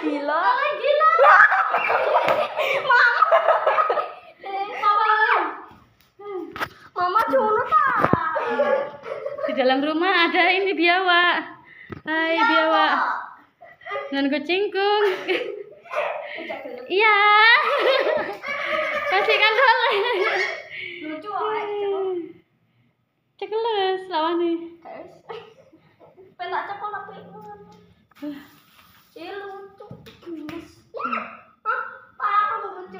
gila. Mama curut Di dalam rumah ada ini biawak. Hai biawak. Dan kucingkung. Iya. Kasihkan Dole. lucu Cekeles lawan nih. Penak cekol tapi lucu. Parah lucu.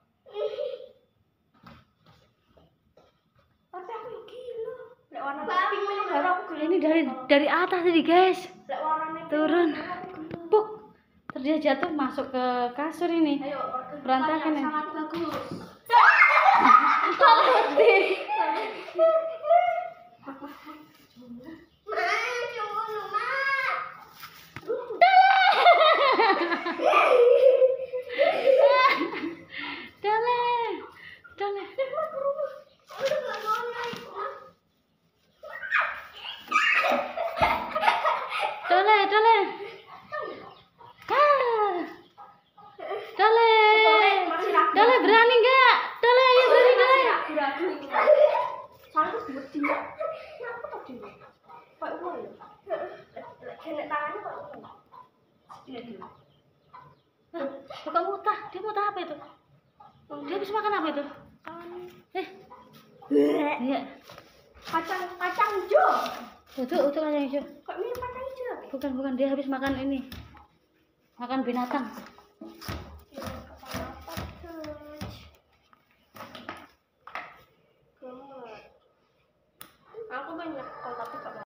Tapi aku gila. Lek warna pink baru aku gila. Ini dari atas tadi guys. Lek warnane Turun. Puk. Terus dia jatuh masuk ke kasur ini. Ayo, Berantakan ya. sangat bagus. Dole berani enggak? Dole ayo berani Dole. Soalnya aku berdiri. Aku tak diri. Kayak uang ya. Kena tangannya kayak uang. Iya dulu. Bukan mutah. Dia mutah apa itu? Dia habis makan apa itu? Iya. Kacang hijau. Itu kacang hijau. Kok mirip kacang hijau? Bukan dia habis makan ini. Makan binatang.